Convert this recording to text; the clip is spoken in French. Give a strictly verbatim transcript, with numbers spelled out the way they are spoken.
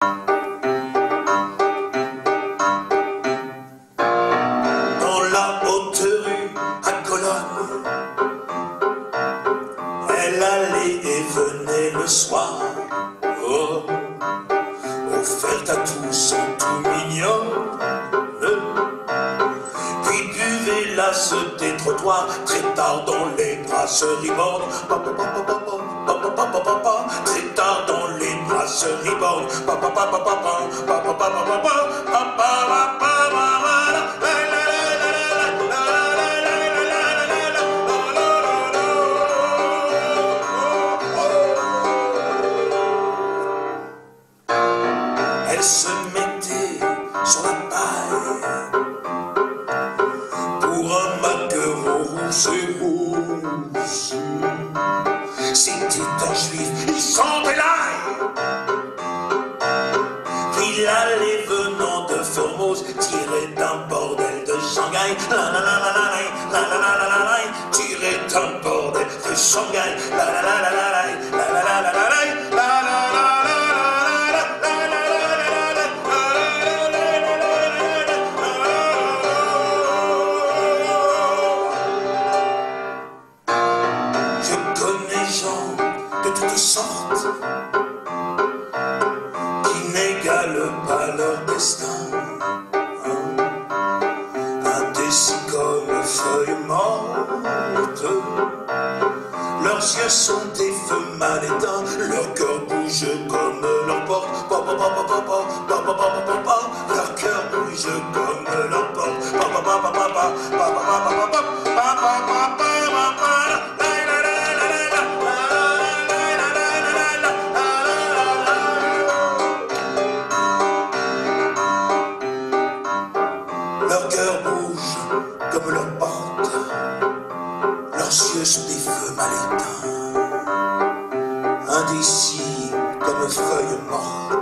Dans la haute rue à Cologne, elle allait et venait le soir. Oh, offerte à tous, sont tout mignons. Puis buvait l'as des trottoirs très tard dans les brasseries bornes. Très tard dans les brasseries bornes. Elle se mettait sur la paille pour un maquereau rouge et rouge. C'était un juif, il sentait l'ail. Puis l'allée venant de Formose tirait un bordel de Shanghai. La la la la la la la la la la la, tirait un bordel de Shanghai. La la la la la la la la la la la. De toutes sortes qui n'égalent pas leur destin, indécis comme feuilles mortes. Leurs yeux sont des feux mal éteints, leur cœur bouge comme leur porte. Leur cœur bouge comme leur porte. Leur cœur bouge comme leur porte, leurs yeux sont des feux mal éteints, indécis comme feuilles mortes.